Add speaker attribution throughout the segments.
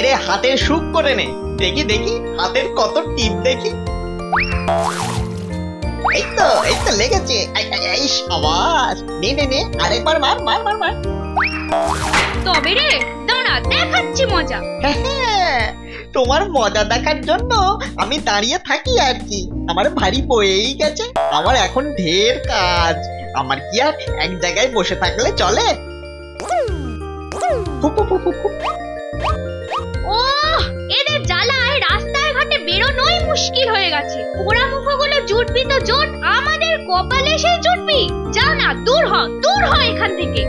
Speaker 1: নে হাতের সুখ করে নে। দেখি দেখি হাতের কত টিপ দেখি। এই তো লেগেছে। এই সাবাস, নে নে নে আরেকবার মার মার মার মার।
Speaker 2: তবে রে দাঁড়া, দেখাচ্ছি মজা।
Speaker 1: হ্যাঁ, তোমার মজা দেখার জন্য আমি দাঁড়িয়ে থাকি আর কি। আমার ভারী বয়েই গেছে, আমার এখন ঢের কাজ। আমার কি আর এক জায়গায় বসে থাকলে চলে?
Speaker 2: ওহ, এদের জ্বালায় রাস্তায় ঘাটে বেরোনোই মুশকিল হয়ে গেছে। পোড়া মুখগুলো জুটবি তো জোট, আমাদের কপালে সেই জুটবি। যা না, দূর হ এখান থেকে।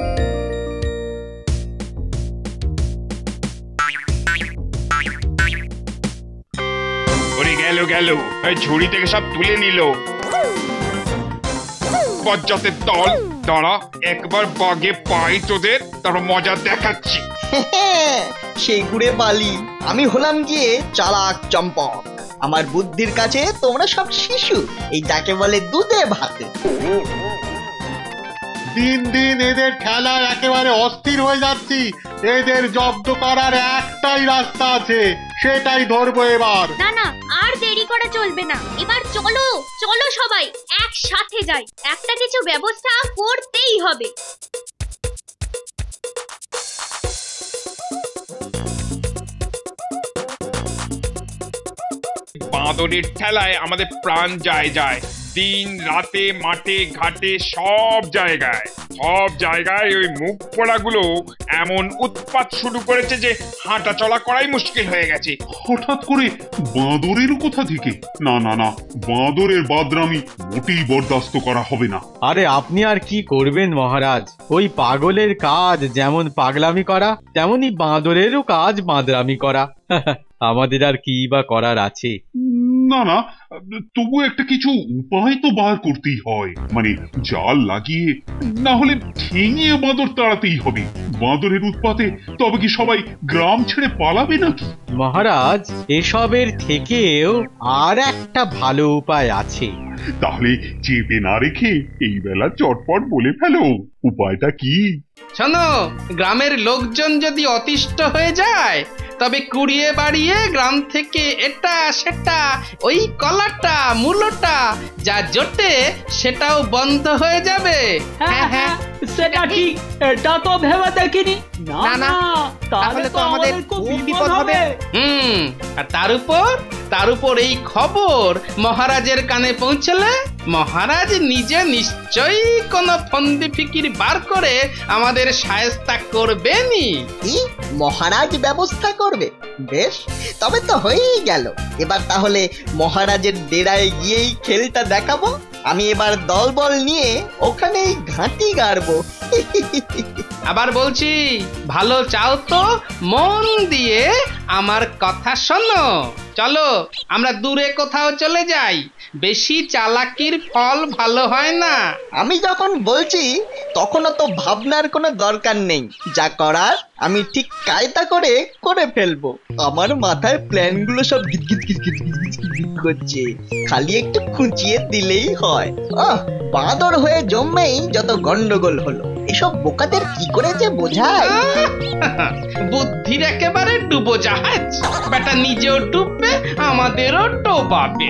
Speaker 3: ওরে গেল গেল, এই ঝুড়ি থেকে সব তুলে নিল। বজ্জাতের দল, দাঁড়া একবার বাগে পাই তোদের, তারপর মজা দেখাচ্ছি।
Speaker 1: সেই গুড়ে বালি, আমি হলাম গিয়ে চালাক চম্পক। আমার বুদ্ধির কাছে তোমরা সব শিশু, এই যাকে বলে দুধে ভাতে।
Speaker 4: দিন দিন এদের খেলায় একেবারে অস্থির হয়ে যাচ্ছি। এদের জব্দ করার একটাই রাস্তা আছে, সেটাই ধরবো এবার।
Speaker 2: না না, আর দেরি করা চলবে না। এবার চলো চলো সবাই একসাথে যাই, একটা কিছু ব্যবস্থা করতেই হবে।
Speaker 3: বাঁদরের ঠেলায় আমাদের প্রাণ যায়। দিন রাতে মাঠে ঘাটে সব জায়গায় ওই মুখ পোড়াগুলো এমন উৎপাত শুরু করেছে যে হাঁটা চলা করাই মুশকিল হয়ে গেছে।
Speaker 4: হঠাৎ করে বাঁদরের কোথা থেকে? না না না, বাঁদরের বাদরামি মোটেই বরদাস্ত করা হবে না।
Speaker 5: আরে আপনি আর কি করবেন মহারাজ, ওই পাগলের কাজ যেমন পাগলামি করা, তেমনি বাঁদরেরও কাজ বাঁদরামি করা। আমাদের আর কি বা করার আছে?
Speaker 4: না না, তবু একটা কিছু উপায় তো বার করতেই হয়। মানে জাল লাগিয়ে, না হলে ঠেঙিয়ে বাঁদর তাড়াতেই হবে। বাঁদরের উৎপাতে তবে কি সবাই গ্রাম ছেড়ে পালাবে নাকি?
Speaker 5: মহারাজ, এসবের থেকেও আর একটা ভালো উপায় আছে।
Speaker 4: তাহলে চেপে না রেখে এই বেলা চটপট বলে ফেলো, উপায়টা কি?
Speaker 6: শোনো, গ্রামের লোকজন যদি অতিষ্ঠ হয়ে যায় তবে কুড়িয়ে বাড়িয়ে গ্রাম থেকে এটা সেটা, ওই কলাটা মূলটা যা জোটে সেটাও বন্ধ হয়ে যাবে।
Speaker 7: হ্যাঁ হ্যাঁ, সেটা ঠিক। এটা তো ভেবে দেখিনি। না না, তাহলে তো আমাদের খুব বিপদ হবে।
Speaker 6: আর তার উপর এই খবর মহারাজের কানে পৌঁছলে মহারাজ নিজে নিশ্চয়ই কোনো ফন্দি ফিকির বার করে আমাদের শায়েস্তা করবেনই।
Speaker 1: কি মহারাজ ব্যবস্থা করবে? বেশ, তবে তো হয়েই গেল। এবার তাহলে মহারাজের ডেরায় গিয়েই খেলটা দেখাবো। আমি এবার দলবল নিয়ে ওখানেই ঘাঁটি গাড়বো।
Speaker 6: আবার বলছি, ভালো চাও তো মন দিয়ে আমার কথা শোনো। চলো আমরা দূরে কোথাও চলে যাই, বেশি চালাকির ফল ভালো হয় না।
Speaker 1: আমি যখন বলছি তখনও তো ভাবনার কোনো দরকার নেই। যা করার আমি ঠিক কায়দা করে করে ফেলবো। আমার মাথায় প্ল্যানগুলো সব করছে, খালি একটু খুঁচিয়ে দিলেই হয়। বাঁদর হয়ে জন্মেই যত গন্ডগোল হলো। এসব বোকাদের কি করে যে বোঝায়?
Speaker 6: বুদ্ধির একেবারে ডুবো জাহাজ। বেটা নিজেও ডুববে, আমাদেরও ডোবাবে।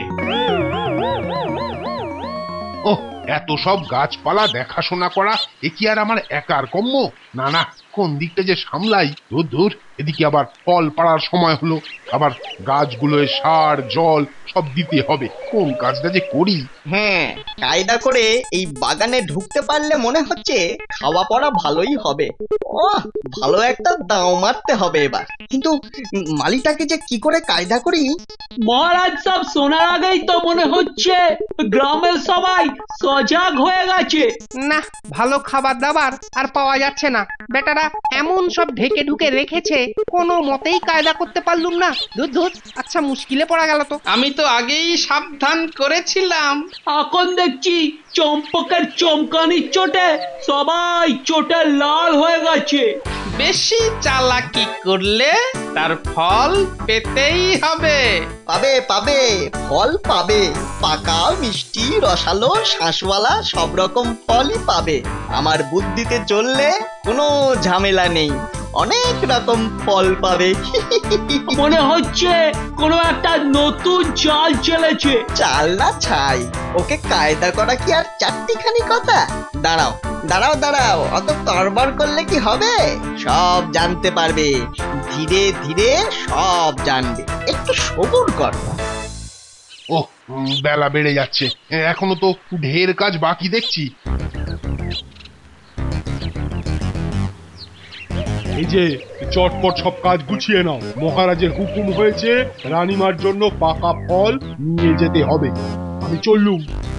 Speaker 8: ওহ, এত সব গাছপালা দেখাশোনা করা এ কি আর আমার একার কম্য? না না, কোন দিকটা যে সামলাই। দূর, এদিকে আবার ফল পাড়ার সময় হলো, আবার গাছগুলোয় সার জল সব দিতে হবে। কোন কাজটা যে করি।
Speaker 1: হ্যাঁ, কায়দা করে এই বাগানে ঢুকতে পারলে মনে হচ্ছে খাওয়া পড়া ভালোই হবে। ভালো একটা দাও মারতে হবে এবার। কিন্তু মালিটাকে যে কি করে কায়দা করি?
Speaker 7: মহারাজ সব শোনার আগেই তো মনে হচ্ছে গ্রামের সবাই সজাগ হয়ে গেছে।
Speaker 9: না, ভালো খাবার দাবার আর পাওয়া যাচ্ছে না। বেটারা এমন সব ঢেকে ঢুকে রেখেছে, কোনো মতেই কায়দা করতে পারলুম না। ধুর, আচ্ছা মুশকিলে পড়া গেল তো।
Speaker 6: আমি তো আগেই সাবধান করেছিলাম।
Speaker 7: এখন দেখছি চম্পকের চমকানির চোটে সবাই চোটে লাল হয়ে গেছে।
Speaker 6: বেশি চালাকি করলে তার ফল পেতেই হবে।
Speaker 1: পাবে পাবে, ফল পাবে, পাকা মিষ্টি রসালো শাঁসওয়ালা সব রকম ফলই পাবে। আমার বুদ্ধিতে চললে কোনো ঝামেলা নেই, অনেক রকম ফল পাবে।
Speaker 7: মনে হচ্ছে কোনো একটা নতুন চাল চলেছে।
Speaker 1: চাল না ছাই, ওকে কায়দা করা কি আর চারটিখানি কথা? দাঁড়াও দাঁড়াও দাঁড়াও, অত তরবর করলে কি হবে? সব জানতে পারবে, ধীরে ধীরে সব জানবে, একটু সবুর কর।
Speaker 8: ও বেলা বেড়ে যাচ্ছে, এখনো তো ঢের কাজ বাকি দেখছি।
Speaker 10: এই যে চটপট সব কাজ গুছিয়ে নাও, মহারাজের হুকুম হয়েছে রানীমার জন্য পাকা ফল নিয়ে যেতে হবে। আমি চললুম।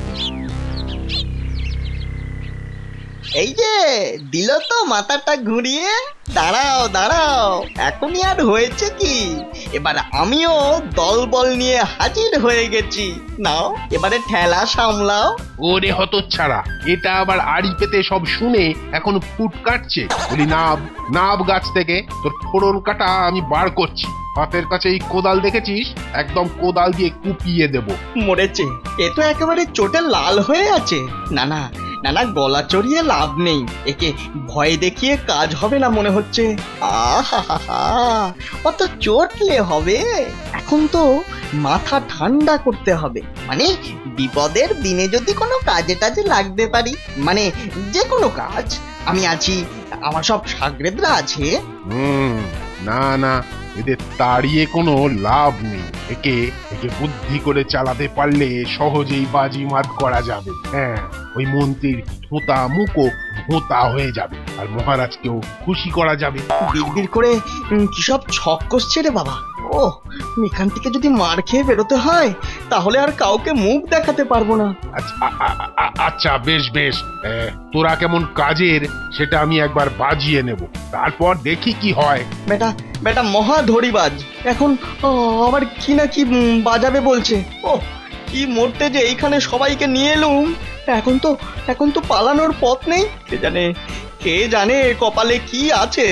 Speaker 1: এই যে দিল তো মাথাটা ঘুরিয়ে। দাঁড়াও দাঁড়াও, এখনই আর হয়েছে কি, এবার আমিও দলবল নিয়ে হাজির হয়ে গেছি। নাও এবারে ঠেলা সামলাও।
Speaker 8: ওরে হতচ্ছাড়া, এটা আবার আড়ি পেতে সব শুনে এখন ফুট কাটছে। বলি নাব নাব গাছ থেকে, তোর ফোড়ন কাটা আমি বার করছি। হাতের কাছে এই কোদাল দেখেছিস, একদম কোদাল দিয়ে কুপিয়ে দেব।
Speaker 1: মরেছে, এ তো একেবারে চোটে লাল হয়ে আছে। না না না না, গলা চড়িয়ে লাভ নেই, একে ভয় দেখিয়ে কাজ হবে না মনে হচ্ছে। আহা, অত চটলে হবে? এখন তো মাথা ঠান্ডা করতে হবে, মানে বিপদের দিনে যদি কোনো কাজে টাজে লাগতে পারি, মানে যে কোনো কাজ। আমি আছি, আমার সব সাগরেদরা আছে।
Speaker 8: না না, এদের তাড়িয়ে কোনো লাভ নেই। একে একে বুদ্ধি করে চালাতে পারলে সহজেই বাজিমাত করা যাবে। হ্যাঁ, ওই মন্ত্রীর থোঁতা মুখো ভোঁতা হয়ে যাবে, আর মহারাজকেও খুশি করা যাবে।
Speaker 1: বিড়বিড় করে কি সব ছক কষছে রে বাবা। ও, এখান থেকে যদি মার খেয়ে বেরোতে হয়, তাহলে আর কাউকে মুখ দেখাতে পারবো না।
Speaker 8: আচ্ছা বেশ বেশ, তোরা কেমন কাজের সেটা আমি একবার বাজিয়ে নেব, তারপর দেখি কি হয়।
Speaker 1: বেটা বেটা মহা ধরিবাজ, এখন আবার কি না কি বাজাবে বলছে। ও, কি মরতে যে এইখানে সবাইকে নিয়ে এলুম। এখন তো পালানোর পথ নেই। কে জানে কপালে কি আছে।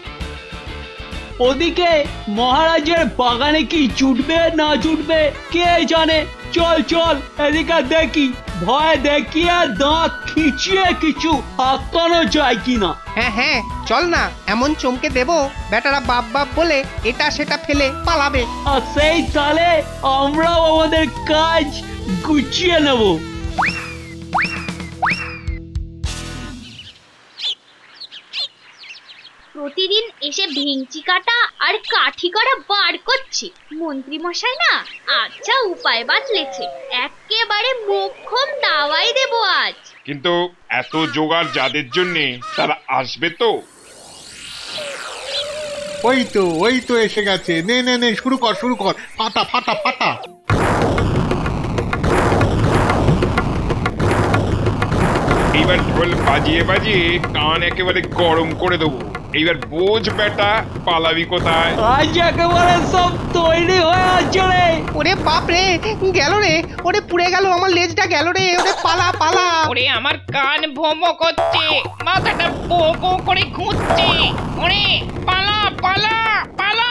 Speaker 7: ওদিকে মহারাজের বাগানে কি জুটবে না জুটবে কে জানে। চল চল এদিকে দেখি, ভয় দেখিয়ে দাঁত খিচিয়ে কিছু হাঁকানো যায় কিনা।
Speaker 9: হ্যাঁ হ্যাঁ, চল না, এমন চমকে দেব বেটারা বাপ বাপ বলে এটা সেটা ফেলে পালাবে।
Speaker 7: আর সেই তালে আমরাও আমাদের কাজ গুছিয়ে নেব।
Speaker 2: প্রতিদিন এসে ভেঙচি কাটা আর কাঠি করা বার করছে মন্ত্রী মশাই না। আচ্ছা, উপায় বাতলেছে, একেবারে মোক্ষম দাওয়াই দেব আজ।
Speaker 3: কিন্তু এত জোগাড় যাদের জন্যে, তারা আসবে তো?
Speaker 10: ওই তো এসে গেছে। নে নে নে, শুরু কর ফাটা ফাটা ফাটা।
Speaker 3: এইবার ঢোল বাজিয়ে বাজিয়ে কান একেবারে গরম করে দেবো। এইবার বোঝ বেটা, পালাবি কোথায়?
Speaker 7: আজ একেবারে সব তৈরি হয়ে আছে রে।
Speaker 9: ওরে বাপ রে, গেল রে, ওরে পুড়ে গেল, আমার লেজটা গেল রে, ওরে পালা পালা।
Speaker 11: ওরে আমার কান ভোমো করছে, মাথাটা পো পো করে ঘুরছে। ওরে পালা পালা পালা।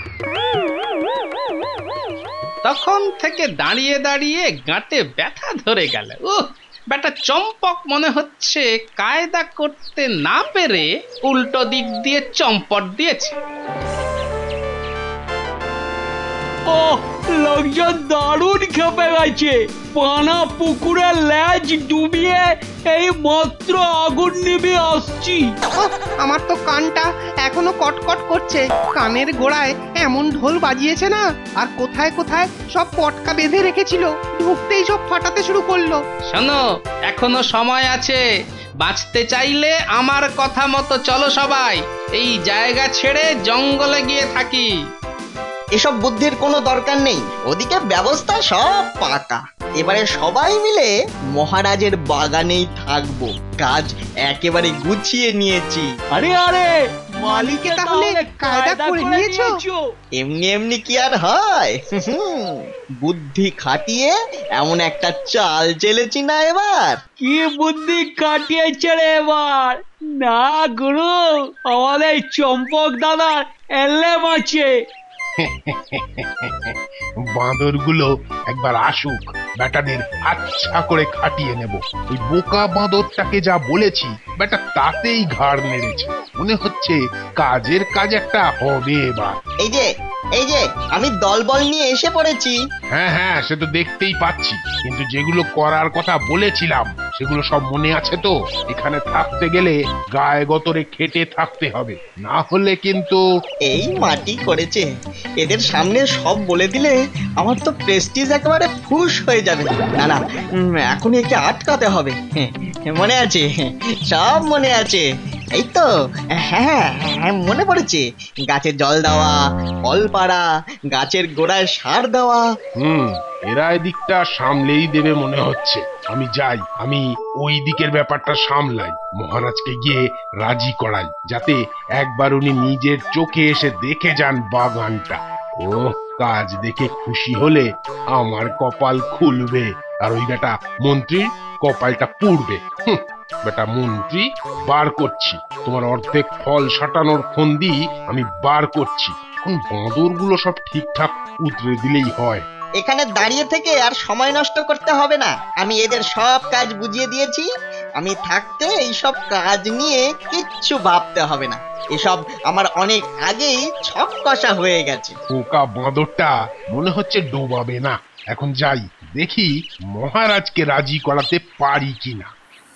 Speaker 6: তখন থেকে দাঁড়িয়ে দাঁড়িয়ে গাঁটে ব্যথা ধরে গেল। বেটা চম্পক মনে হচ্ছে কায়দা করতে না পেরে উল্টো দিক দিয়ে চম্পট দিয়েছে।
Speaker 7: ও, লোকজন দারুণ খেপে গেছে। পানা পুকুরের লেজ ডুবিয়ে এই মাত্র আগুন নিভে আসছি।
Speaker 9: আমার তো কানটা এখনো কটকট করছে। কানের গোড়ায় এমন ঢোল বাজিয়েছে না, আর কোথায় কোথায় সব পটকা বেঁধে রেখেছিল, ঢুকতেই সব ফাটাতে শুরু করলো।
Speaker 6: শোনো, এখনো সময় আছে। বাঁচতে চাইলে আমার কথা মতো চলো সবাই, এই জায়গা ছেড়ে জঙ্গলে গিয়ে থাকি।
Speaker 1: এসব বুদ্ধির কোনো দরকার নেই, ওদিকে ব্যবস্থা সব পাকা। এবারে সবাই মিলে মহারাজের বাগানেই থাকবো, কাজ একেবারে গুছিয়ে নিয়েছি।
Speaker 7: আরে আরে,
Speaker 9: মালিকে তাহলে কায়দা করে নিয়েছো?
Speaker 1: এমনি এমনি কি আর হয়? বুদ্ধি খাটিয়ে এমন একটা চাল চেলেছি না এবার।
Speaker 7: কি বুদ্ধি কাটিয়েছে রে এবার? না গুরু, আমাদের চম্পক দাদার এলেম আছে।
Speaker 8: বাঁদরগুলো একবার আসুক, বেটাদের আচ্ছা করে খাটিয়ে নেব। ওই বোকা বাঁদরটাকে যা বলেছি বেটা তাতেই ঘাড় নেড়েছে। মনে হচ্ছে কাজের কাজ একটা হবে এবার।
Speaker 1: এই যে আমি দলবল নিয়ে এসে পড়েছি।
Speaker 8: হ্যাঁ হ্যাঁ, সে তো দেখতেই পাচ্ছি, কিন্তু যেগুলো করার কথা বলেছিলাম সেগুলো সব মনে আছে তো? এখানে থাকতে গেলে গায়ে গতরে খেটে থাকতে হবে, না হলে কিন্তু।
Speaker 1: এই মাটি করেছে, এদের সামনে সব বলে দিলে আমার তো প্রেস্টিজ একেবারে ফুস হয়ে যাবে। না না, এখন একে আটকাতে হবে। মনে আছে, সব মনে আছে। এই তো, হ্যাঁ মনে পড়েছে। গাছে জল দেওয়া, ফল পাড়া, গাছের গোড়ায় সার দেওয়া।
Speaker 8: এরা এদিকটা সামলেই দেবে মনে হচ্ছে। আমি যাই, আমি ওই দিকের ব্যাপারটা সামলাই। মহারাজকে গিয়ে রাজি করাই, যাতে একবার উনি নিজের চোখে এসে দেখে যান বাগানটা। ও কাজ দেখে খুশি হলে আমার কপাল খুলবে, আর ওই বেটা মন্ত্রীর কপালটা পুড়বে। বেটা মন্ত্রী, বার করছি তোমার অর্ধেক ফল সাটানোর ফন্দি, আমি বার করছি। এখন বাঁদরগুলো সব ঠিকঠাক উতরে দিলেই হয়।
Speaker 1: এখানে দাঁড়িয়ে থেকে আর সময় নষ্ট করতে হবে না। আমি এদের সব কাজ বুঝিয়ে দিয়েছি। আমি থাকতে এইসব কাজ নিয়ে কিচ্ছু ভাবতে হবে না। এসব আমার অনেক আগেই ছক কষা হয়ে গেছে।
Speaker 8: পোকা বাঁদরটা মনে হচ্ছে ডোবাবে না। এখন যাই, দেখি মহারাজকে রাজি করাতে পারি কিনা।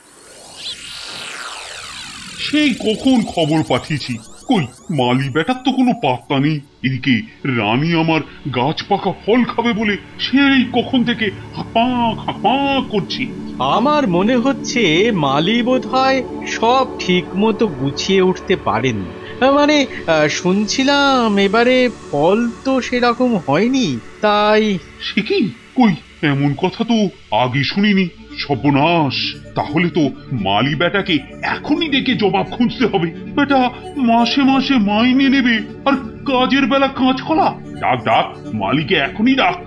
Speaker 4: সেই কখন খবর পাঠিয়েছি, কই মালি বেটার তো কোনো পাত্তা নেই। এদিকে রানী আমার গাছ পাকা ফল খাবে বলে সেই কখন থেকে হাঁপা হাঁপা করছি।
Speaker 5: আমার মনে হচ্ছে মালি বোধহয় সব ঠিক মতো গুছিয়ে উঠতে পারেন। মানে শুনছিলাম এবারে ফল তো সেরকম হয়নি, তাই।
Speaker 4: সে কি? কই এমন কথা তো আগে শুনিনি। সর্বনাশ, তাহলে তো মালি বেটাকে এখনই ডেকে জবাব খুঁজতে হবে। বেটা মাসে মাসে মাইনে নেবে, আর কাজের বেলা কাঁচকলা। ডাক ডাক, মালিকে এখনই ডাক।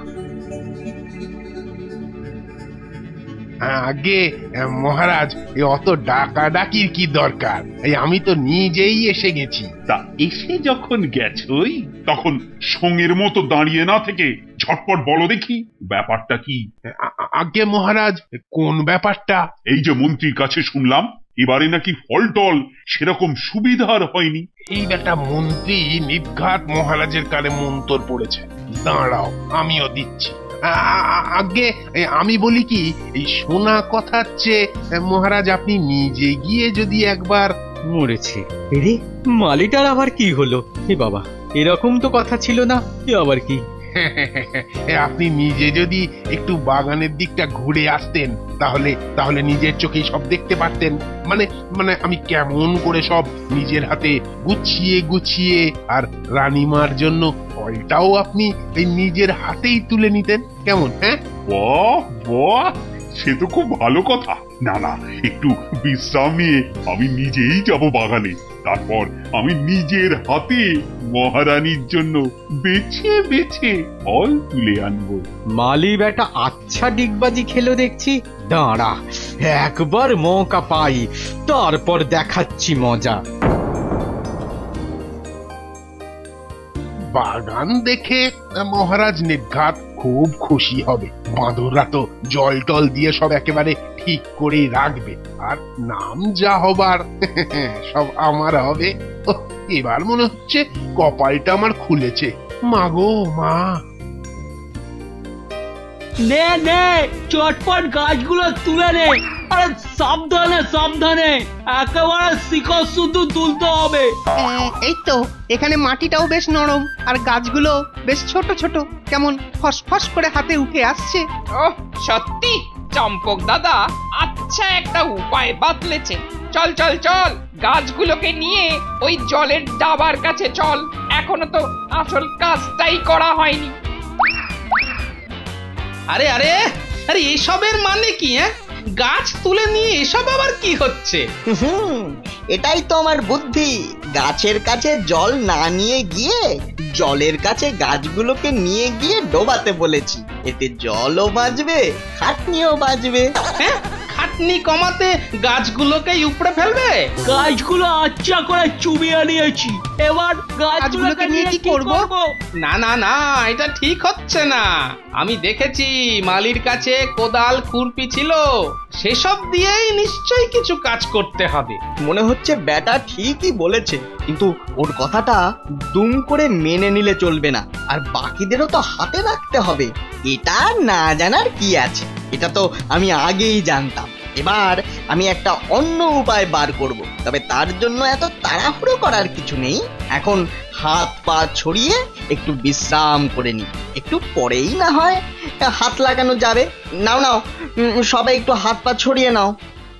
Speaker 8: আগে মহারাজ, অত ডাকাডাকির কি দরকার? এই আমি তো নিজেই এসে গেছি।
Speaker 4: তা এসে যখন গেছই, তখন সঙ্গের মতো দাঁড়িয়ে না থেকে ঝটপট বলো দেখি ব্যাপারটা কি।
Speaker 8: আগে মহারাজ, কোন ব্যাপারটা?
Speaker 4: এই যে মন্ত্রীর কাছে শুনলাম এবারে নাকি ফল টল সেরকম সুবিধার হয়নি।
Speaker 8: এই বেটা মন্ত্রী নির্ঘাত মহারাজের কানে মন্তর পড়েছে। দাঁড়াও, আমিও দিচ্ছি। আগে আমি বলি কি, এই শোনা কথার চেয়ে মহারাজ আপনি নিজে গিয়ে যদি একবার।
Speaker 5: মরেছে। এরে, মালিটার আবার কি হলো? এ বাবা, এরকম তো কথা ছিল না। এ আবার কি?
Speaker 8: আপনি নিজে যদি একটু বাগানের দিকটা ঘুরে আসতেন, তাহলে নিজের চোখেই সব দেখতে পারতেন। মানে আমি কেমন করে সব নিজের হাতে গুছিয়ে গুছিয়ে, আর রানীমার জন্য ফলটাও আপনি এই নিজের হাতেই তুলে নিতেন। কেমন? হ্যাঁ,
Speaker 4: বাহ বাহ, সে তো খুব ভালো কথা। না না, একটু বিশ্রাম নিয়ে আমি নিজেই যাব বাগানে। তারপর আমি নিজের হাতে মহারানীর জন্য বেছে বেছে ফল তুলে আনবো।
Speaker 5: মালি বেটা আচ্ছা ডিগবাজি খেলো দেখছি। দাঁড়া, একবার মৌকা পাই, তারপর দেখাচ্ছি মজা।
Speaker 8: বাগান দেখে মহারাজ নির্ঘাত খুব খুশি হবে। বাঁদররা তো জল টল দিয়ে সব একেবারে ঠিক করেই রাখবে, আর নাম যা হবার সব আমার হবে। এবার মনে হচ্ছে কপালটা আমার খুলেছে। মা গো মা,
Speaker 7: নে নে, চটপট গাছগুলো তুলে নে। আরে সাবধানে সাবধানে, একেবারে শিকড় শুধু তুলতে হবে।
Speaker 9: এই তো, এখানে মাটিটাও বেশ নরম, আর গাছগুলো বেশ ছোট ছোট, কেমন ফসফস করে হাতে উঠে আসছে।
Speaker 11: ওহ, সত্যি চম্পক দাদা আচ্ছা একটা উপায় বাতলেছে। চল চল চল, গাছগুলোকে নিয়ে ওই জলের ডাবার কাছে চল। এখনো তো আসল কাজটাই করা হয়নি।
Speaker 6: আরে আরে আরে, এসবের মানে কি? গাছ তুলে নিয়ে এসব আবার কি হচ্ছে?
Speaker 1: এটাই তো আমার বুদ্ধি। গাছের কাছে জল না নিয়ে গিয়ে জলের কাছে গাছগুলোকে নিয়ে গিয়ে ডোবাতে বলেছি। এতে জলও বাঁচবে, খাটনিও বাঁচবে।
Speaker 6: হ্যাঁ, খাটনি কমাতে গাছগুলোকেই উপড়ে ফেলবে?
Speaker 7: গাছগুলো আচ্ছা করে চুবিয়ে নিয়েছি, এবার গাছগুলোকে নিয়ে কি করব?
Speaker 6: না না না, এটা ঠিক হচ্ছে না। আমি দেখেছি মালির কাছে কোদাল খুরপি ছিল, সেসব দিয়েই নিশ্চয়ই কিছু কাজ করতে হবে।
Speaker 1: মনে হচ্ছে ব্যাটা ঠিকই বলেছে, কিন্তু ওর কথাটা দুম করে মেনে নিলে চলবে না, আর বাকিদেরও তো হাতে রাখতে হবে। এটা না জানার কি আছে, এটা তো আমি আগেই জানতাম। এবার আমি একটা অন্য উপায় বার করব, তবে তার জন্য এত তাড়াহুড়ো করার কিছু নেই। এখন হাত পা ছড়িয়ে একটু বিশ্রাম করে নি, একটু পরেই না হয় হাত লাগানো যাবে। নাও নাও, সবাই একটু হাত পা ছড়িয়ে নাও।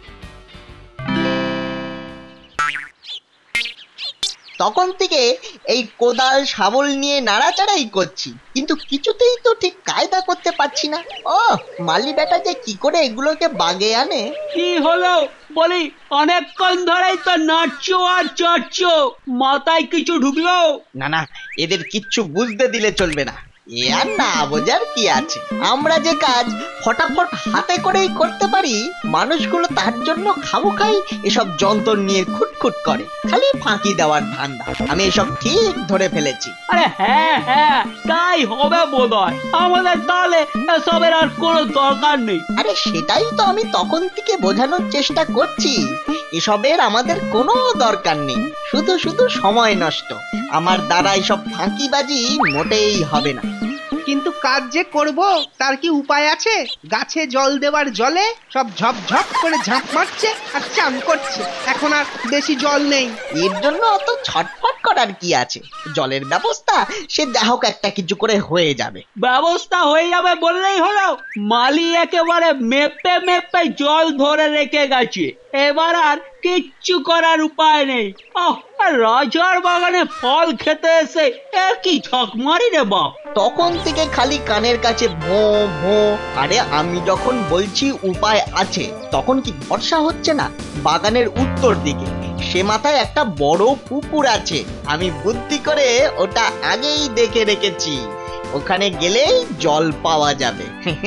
Speaker 1: তখন থেকে এই কোদাল শাবল নিয়ে নাড়াচাড়াই করছি, কিন্তু কিছুতেই তো ঠিক কায়দা করতে পারছি না। ও মালি বেটা যে কি করে এগুলোকে বাগে আনে।
Speaker 7: কি হলো বলি, অনেকক্ষণ ধরেই তো নাচছো আর চড়ছো, মাথায় কিছু ঢুকলো?
Speaker 1: না না, এদের কিচ্ছু বুঝতে দিলে চলবে না। এ আর না বোঝার কি আছে, আমরা যে কাজ ফটাফট হাতে করেই করতে পারি, মানুষগুলো তার জন্য খামোখাই এসব যন্ত্র নিয়ে খুটখুট করে, খালি ফাঁকি দেওয়ার ধান্দা। আমি এসব ঠিক ধরে ফেলেছি।
Speaker 7: আরে হ্যাঁ হ্যাঁ, তাই হবে বোধহয়। আমাদের তাহলে এসবের আর কোনো দরকার নেই।
Speaker 1: আরে সেটাই তো আমি তখন থেকে বোঝানোর চেষ্টা করছি, এসবের আমাদের কোনো দরকার নেই, শুধু শুধু সময় নষ্ট। আমার দ্বারা এসব ফাঁকিবাজি মোটেই হবে না।
Speaker 9: কিন্তু কাজ যে করব তার কি উপায় আছে? গাছে জল দেওয়ার জলে সব ঝপ ঝপ করে ঝাঁপ মারছে আর চান করছে, এখন আর বেশি জল নেই।
Speaker 1: এর জন্য অত ছটফট করার কি আছে? জলের ব্যবস্থা সে যা হোক একটা কিছু করে হয়ে যাবে।
Speaker 7: ব্যবস্থা হয়ে যাবে বললেই হলো? মালি একেবারে মেপে মেপে জল ধরে রেখে গেছে, এবার আর কিচ্ছু করার উপায় নেই। রাজার বাগানে ফল খেতে এসে কি ঝকমারি রে বাপ।
Speaker 1: তখন থেকে খালি কানের কাছে ভো ভো। আরে আমি যখন বলছি উপায় আছে, তখন কি ভরসা হচ্ছে না? বাগানের উত্তর দিকে সে মাথায় একটা বড় পুকুর আছে, আমি বুদ্ধি করে ওটা আগেই দেখে রেখেছি, ওখানে গেলেই জল পাওয়া যাবে।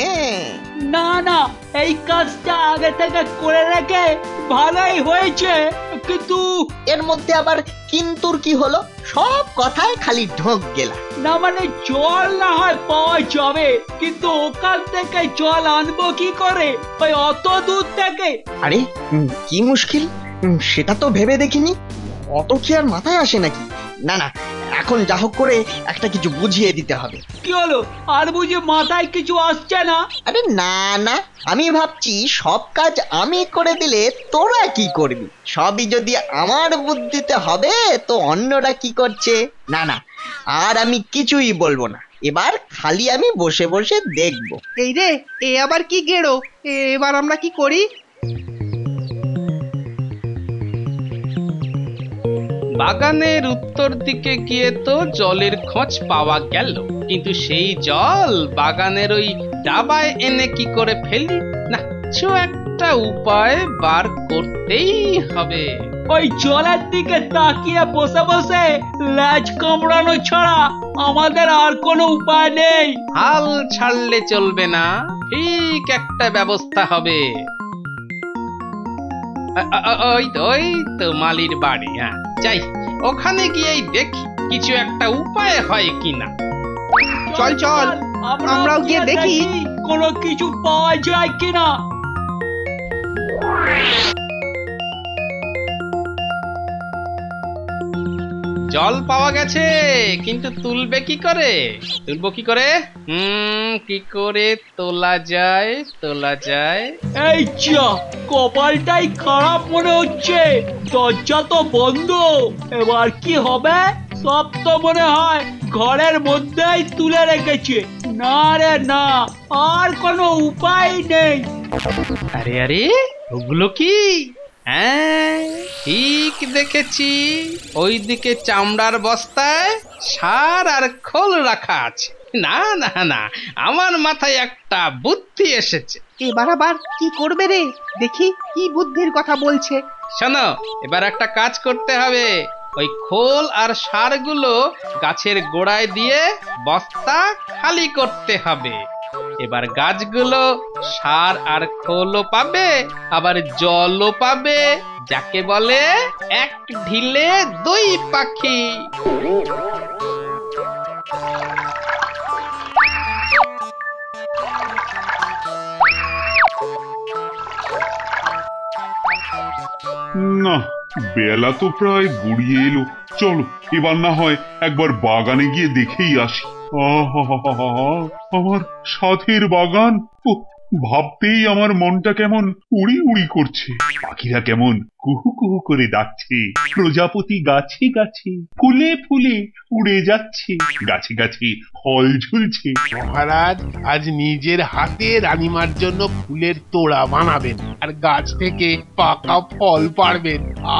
Speaker 7: না না, এই কাজটা আগে থেকে করে রেখে ভালোই হয়েছে, কিন্তু
Speaker 1: এর মধ্যে আবার কিন্তুর কি হলো? সব কথায় খালি ঢোক গেলা।
Speaker 7: না মানে জল না হয় পাওয়া যাবে, কিন্তু ওখান থেকে জল আনবো কি করে, ওই অত দূর থেকে?
Speaker 1: আরে কি মুশকিল, সেটা তো ভেবে দেখিনি। অত কি আর মাথায় আসে নাকি? না না, এখন যা হোক করে একটা কিছু বুঝিয়ে দিতে হবে।
Speaker 7: কি হলো, আর বুঝি মাথায় কিছু আসছে না?
Speaker 1: আরে না না, আমি ভাবছি সব কাজ আমি করে দিলে তোরা কি করবি? সবই যদি আমার বুদ্ধিতে হবে তো অন্যরা কি করছে? না না, আর আমি কিছুই বলবো না, এবার খালি আমি বসে বসে দেখবো।
Speaker 9: এই রে, এ আবার কি গেড়ো, এবার আমরা কি করি?
Speaker 6: বাগানের উত্তর দিকে গিয়ে তো জলের খোঁজ পাওয়া গেল, কিন্তু সেই জল বাগানের ওই ডাবায় এনে কি করে ফেলি? না, কিছু একটা উপায় বার করতেই হবে।
Speaker 7: ওই জলের দিকে তাকিয়ে বসে বসে ল্যাজ কামড়ানো ছাড়া আমাদের আর কোনো উপায় নেই।
Speaker 6: হাল ছাড়লে চলবে না, ঠিক একটা ব্যবস্থা হবে। ওই তো মালির বাড়ি। হ্যাঁ যাই, ওখানে গিয়েই দেখি কিছু একটা উপায় হয় কিনা।
Speaker 9: চল চল, আমরাও গিয়ে দেখি
Speaker 7: কোনো কিছু পাওয়া যায় কিনা।
Speaker 6: জল পাওয়া গেছে, কিন্তু তুলবে কি করে? তুলবো কি করে? কি করে তোলা যায়?
Speaker 7: এই যা, কপালটাই খারাপ মনে হচ্ছে, দরজা তো বন্ধ, এবার কি হবে? সব তো মনে হয় ঘরের মধ্যেই তুলে রেখেছে। না রে না, আর কোনো উপায় নেই।
Speaker 6: আরে আরে, ওগুলো কি? হ্যাঁ ঠিক দেখেছি, ওইদিকে চামড়ার বস্তায় সার আর খোল রাখা আছে। না না না, আমার মাথায় একটা বুদ্ধি এসেছে।
Speaker 9: এবার আবার কি করবে রে? দেখি কি বুদ্ধির কথা বলছে।
Speaker 6: শোনো, এবার একটা কাজ করতে হবে। ওই খোল আর সারগুলো গাছের গোড়ায় দিয়ে বস্তা খালি করতে হবে। এবার গাছগুলো সার আর খোলও পাবে, আবার জলও পাবে, যাকে বলে এক ঢিলে দুই পাখি।
Speaker 4: না, বেলা তো প্রায় গড়িয়ে এলো। চলো এবার না হয় একবার বাগানে গিয়ে দেখেই আসি। আহা, আমার সাথের বাগান! ভাবতেই আমার মনটা কেমন উড়ি উড়ি করছে। পাখিরা কেমন কুহু কুহু করে ডাকছে, প্রজাপতি গাছে গাছে ফুলে ফুলে উড়ে যাচ্ছে, গাছে গাছে ফল ঝুলছে।
Speaker 8: মহারাজ আজ নিজের হাতে রানীমার জন্য ফুলের তোড়া বানাবেন আর গাছ থেকে পাকা ফল পাড়বেন।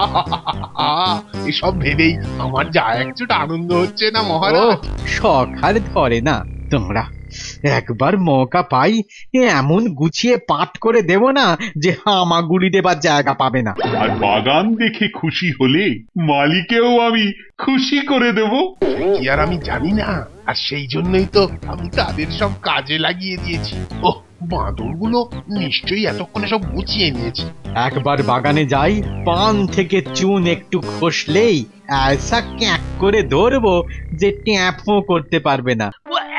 Speaker 8: এসব ভেবেই আমার যা একচুট আনন্দ হচ্ছে না মহারাজ।
Speaker 5: শখ আর ধরে না তোমরা। একবার মৌকা পাই এমন গুছিয়ে পাঠ করে দেব না যে হামাগুড়ি দেবার জায়গা পাবে না।
Speaker 4: আর বাগান দেখে খুশি হলে মালিকেও আমি খুশি করে দেব।
Speaker 8: কি আর আমি জানি না, আর সেই জন্যই তো আমি তাদের সব কাজে লাগিয়ে দিয়েছি। ওহ, বাঁদরগুলো নিশ্চয়ই এতক্ষণে সব গুছিয়ে নিয়েছে।
Speaker 5: একবার বাগানে যাই, পান থেকে চুন একটু খসলেই ऐसा ক্যাক করে ধরবো যে ট্যাপও করতে পারবে না।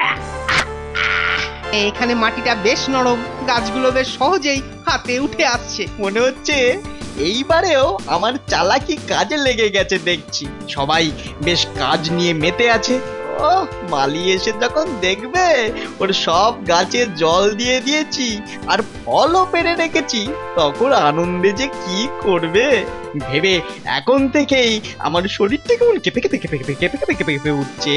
Speaker 9: এখানে মাটিটা বেশ নরম, গাছগুলো বেশ সহজেই হাতে উঠে আসছে।
Speaker 1: মনে হচ্ছে এইবারেও আমার চালাকি কাজে লেগে গেছে দেখছি। সবাই বেশ কাজ নিয়ে মেতে আছে। ও মালি এসে যখন দেখবে ওর সব গাছে জল দিয়ে দিয়েছি আর ফলও পেরে রেখেছি, তখন আনন্দে যে কি করবে ভেবে এখন থেকেই আমার শরীরটা কেমন কেঁপে কেঁপে কেঁপে কেঁপে কেঁপে কেঁপে কেঁপে কেঁপে উঠছে।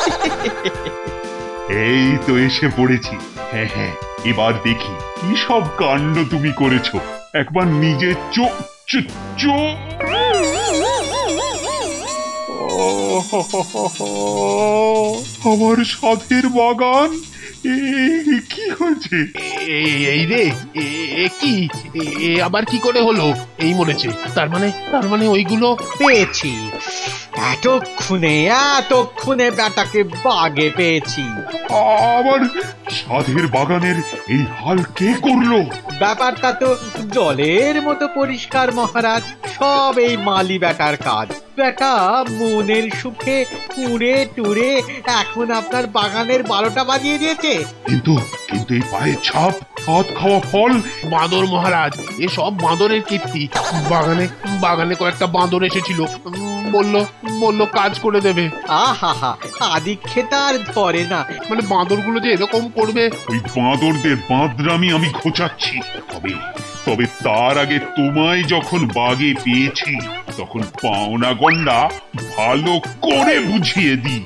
Speaker 4: এই তো এসে পড়েছি। হ্যাঁ হ্যাঁ, এবার দেখি কি সব কাণ্ড তুমি করেছো। একবার নিজে চোখ আমার সাধের বাগান! কি হয়েছে?
Speaker 8: এই রে, কি আবার কি করে হলো? এই মরেছে, তার মানে ওইগুলো
Speaker 5: পেয়েছি। এতক্ষণে বেটাকে বাগে পেয়েছি।
Speaker 4: আবার সাধের বাগানের এই হাল কে করলো?
Speaker 5: ব্যাপারটা তো জলের মতো পরিষ্কার মহারাজ, সব এই মালি বেটার কাজ। বেটা মনের সুখে টুরে টুরে এখন আপনার বাগানের 12টা বাজিয়ে দিয়েছে।
Speaker 4: কিন্তু এই পায়ের ছাপ, হাত খাওয়া ফল।
Speaker 8: বাঁদর মহারাজ, এসব বাঁদরের কীর্তি। বাগানে কয়েকটা বাঁদর এসেছিল, বললো কাজ করে দেবে।
Speaker 5: আহা, আদি খেতা আর ধরে না।
Speaker 8: মানে বাঁদরগুলো যে এরকম করবে।
Speaker 4: ওই বাঁদরদের বাঁদরামি আমি ঘোচাচ্ছি। তবে তার আগে তোমায় যখন বাগে পেয়েছি তখন পাওনা গন্ডা ভালো করে বুঝিয়ে দিই।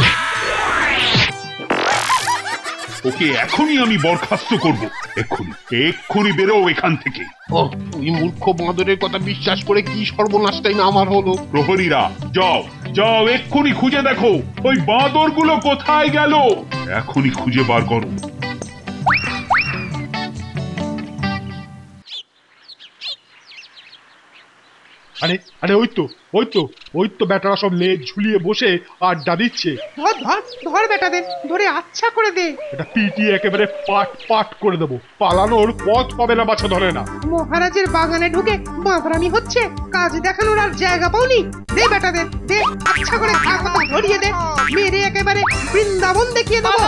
Speaker 4: ওকে এখনই আমি বরখাস্ত করব। এক্ষুনি বেরো এখান থেকে।
Speaker 8: ওই মূর্খ বাঁদরের কথা বিশ্বাস করে কি সর্বনাশটাই না আমার হলো।
Speaker 4: প্রহরীরা যাও এক্ষুনি খুঁজে দেখো ওই বাঁদরগুলো কোথায় গেল। এখনই খুঁজে বার করো।
Speaker 10: আরে ওই তো বেটারা সব লেজ ঝুলিয়ে বসে আড্ডা দিচ্ছে।
Speaker 9: ধর বেটাদের, ধরে আচ্ছা করে দে।
Speaker 10: এটা পিটিয়ে একেবারে পাট করে দেবো। পালানোর পথ পাবে না, বাছা ধরে না।
Speaker 9: মহারাজের বাগানে ঢুকে বাঁদরামি হচ্ছে, কাজ দেখানোর আর জায়গা পাওনি। দে বেটাদের, দে আচ্ছা করে ধরিয়ে দে, মেরে একেবারে বৃন্দাবন দেখিয়ে দেবো।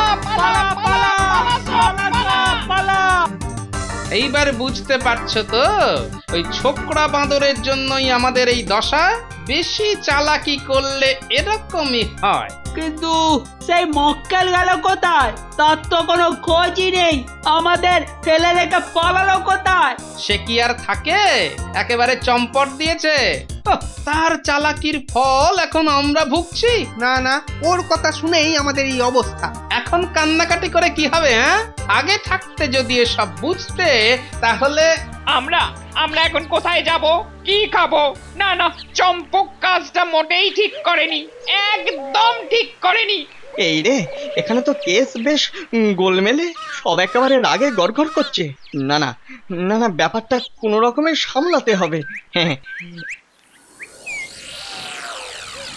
Speaker 6: এইবার বুঝতে পারছো তো, ওই ছোকরা বাঁদরের জন্যই আমাদের এই দশা। বেশি চালাকি করলে এরকমই হয়।
Speaker 7: কিন্তু সেই মক্কেল গেল কোথায়? তার তো কোনো খোঁজই নেই। আমাদের ফেলে রেখে পালালো কোথায়?
Speaker 6: সে কি আর থাকে, একেবারে চম্পট দিয়েছে। তার চালাকির ফল এখন আমরা ভুগছি।
Speaker 9: না, ওর কথা শুনেই আমাদের এই অবস্থা।
Speaker 6: এখন কান্নাকাটি করে কি হবে? আগে থাকতে যদি এসব বুঝতে, তাহলে
Speaker 11: আমরা এখন কোথায় যাব, কি খাবো? না, চম্পক কাজটা মোটেই ঠিক করেনি, একদম ঠিক করেনি।
Speaker 1: এই রে, এখানে তো কেস বেশ গোলমেলে, সব একেবারে রাগে গড়গড় করছে। না, ব্যাপারটা কোনো রকমে সামলাতে হবে। হ্যাঁ,